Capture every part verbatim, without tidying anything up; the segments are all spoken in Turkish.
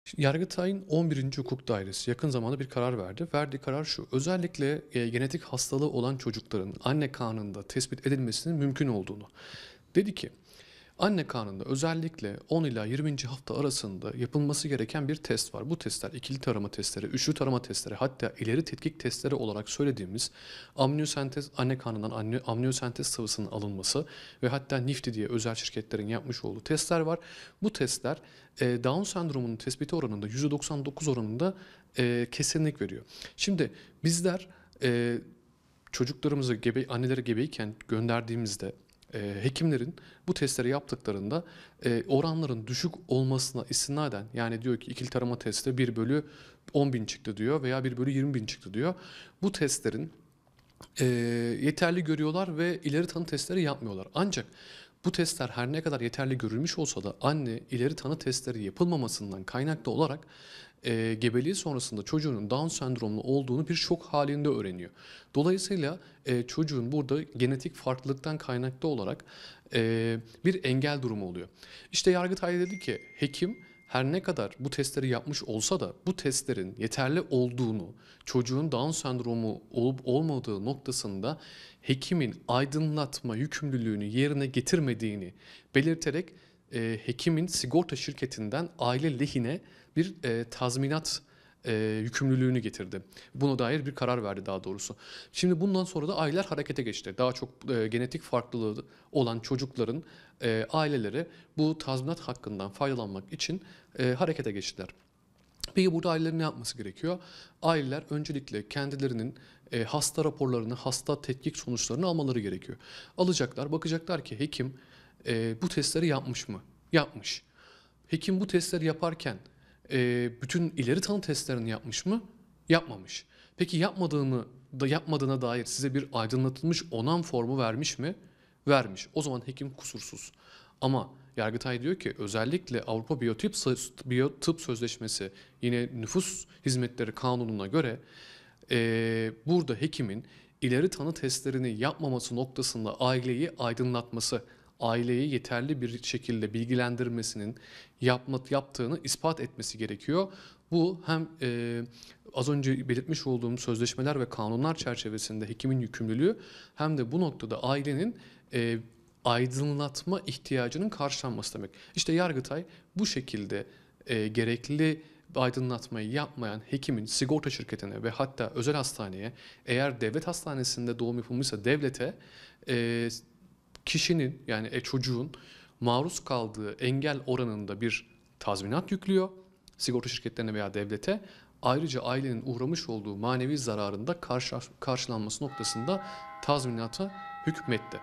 Yargıtay'ın on birinci Hukuk Dairesi yakın zamanda bir karar verdi. Verdiği karar şu: özellikle e, genetik hastalığı olan çocukların anne karnında tespit edilmesinin mümkün olduğunu. Dedi ki, anne karnında özellikle on ila yirminci hafta arasında yapılması gereken bir test var. Bu testler ikili tarama testleri, üçlü tarama testleri, hatta ileri tetkik testleri olarak söylediğimiz amniyosentez, anne karnından amniyo- amniyosentez sıvısının alınması ve hatta NIFTY diye özel şirketlerin yapmış olduğu testler var. Bu testler e, Down sendromunun tespiti oranında yüzde doksan dokuz oranında e, kesinlik veriyor. Şimdi bizler e, çocuklarımızı gebe, anneleri gebeyken gönderdiğimizde e, hekimlerin bu testleri yaptıklarında e, oranların düşük olmasına istinaden, yani diyor ki ikili tarama testi bir bölü on bin çıktı diyor veya bir bölü yirmi bin çıktı diyor. Bu testlerin e, yeterli görüyorlar ve ileri tanı testleri yapmıyorlar. Ancak bu testler her ne kadar yeterli görülmüş olsa da anne ileri tanı testleri yapılmamasından kaynaklı olarak e, gebeliği sonrasında çocuğunun Down sendromlu olduğunu bir şok halinde öğreniyor. Dolayısıyla e, çocuğun burada genetik farklılıktan kaynaklı olarak e, bir engel durumu oluyor. İşte Yargıtay dedi ki, hekim her ne kadar bu testleri yapmış olsa da bu testlerin yeterli olduğunu, çocuğun Down sendromu olup olmadığı noktasında hekimin aydınlatma yükümlülüğünü yerine getirmediğini belirterek e, hekimin sigorta şirketinden aile lehine bir e, tazminat e, yükümlülüğünü getirdi. Buna dair bir karar verdi daha doğrusu. Şimdi bundan sonra da aileler harekete geçti. Daha çok e, genetik farklılığı olan çocukların e, aileleri bu tazminat hakkından faydalanmak için e, harekete geçtiler. Peki burada ailelerin ne yapması gerekiyor? Aileler öncelikle kendilerinin e, hasta raporlarını, hasta tetkik sonuçlarını almaları gerekiyor. Alacaklar, bakacaklar ki hekim e, bu testleri yapmış mı? Yapmış. Hekim bu testleri yaparken e, bütün ileri tanı testlerini yapmış mı? Yapmamış. Peki yapmadığını da yapmadığına dair size bir aydınlatılmış onam formu vermiş mi? Vermiş. O zaman hekim kusursuz. Ama Yargıtay diyor ki özellikle Avrupa Biyotip, Biyotip Sözleşmesi, yine Nüfus Hizmetleri Kanunu'na göre e, burada hekimin ileri tanı testlerini yapmaması noktasında aileyi aydınlatması, aileyi yeterli bir şekilde bilgilendirmesinin yapma, yaptığını ispat etmesi gerekiyor. Bu hem e, az önce belirtmiş olduğum sözleşmeler ve kanunlar çerçevesinde hekimin yükümlülüğü, hem de bu noktada ailenin e, aydınlatma ihtiyacının karşılanması demek. İşte Yargıtay bu şekilde e, gerekli aydınlatmayı yapmayan hekimin sigorta şirketine ve hatta özel hastaneye, eğer devlet hastanesinde doğum yapılmışsa devlete, e, kişinin yani e, çocuğun maruz kaldığı engel oranında bir tazminat yüklüyor sigorta şirketlerine veya devlete. Ayrıca ailenin uğramış olduğu manevi zararında karşı, karşılanması noktasında tazminata hükmetti.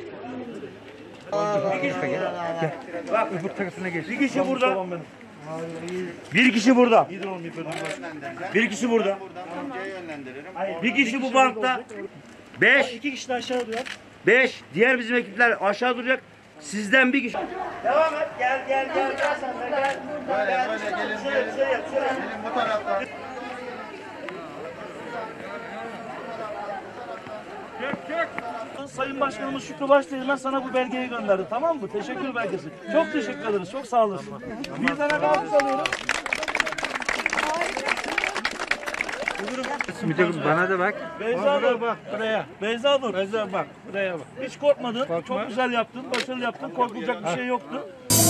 Bak öbür tarafına geç. Bir kişi burada. Bir kişi burada. Bir kişi burada. Bir kişi bu bankta. Beş. İki kişi de aşağı duruyor. Beş. Diğer bizim ekipler aşağı duracak. Sizden bir kişi. Devam et. Gel gel gel. Gel sen de gel. Böyle böyle gelin gelin. Gelin bu taraftan. Sayın Başkanımız Şükrü Başdeğirmen sana bu belgeyi gönderdi, tamam mı? Teşekkür belgesi. Çok teşekkür ederiz. Çok sağ olasın. Bir tane kalkış alıyorum. Müdürüm bana da bak. Beyza Nur bak buraya. Beyza Nur. Beyza bak buraya bak. Hiç korkmadın. Korkma. Çok güzel yaptın. Başarılı yaptın. Korkulacak bir şey yoktu.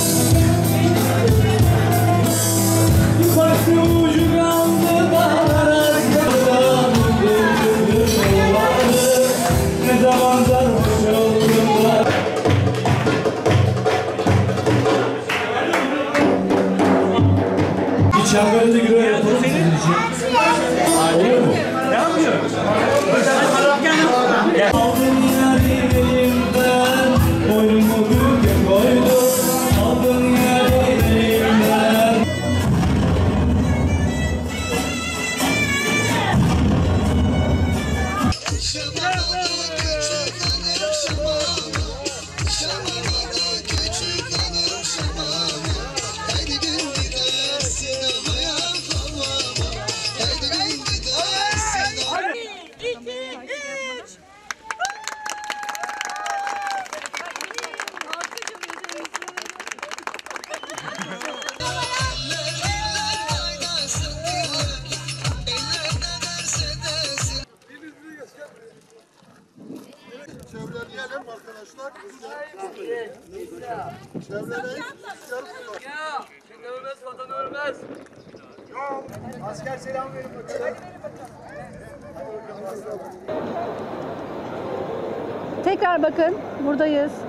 İçeride göre yapalım senin için. Olur mu? Ne yapıyor? Aldın yeri elimden, boynumu büküp koydum. Aldın yeri elimden. Asker selam verin bakalım. Tekrar bakın, buradayız.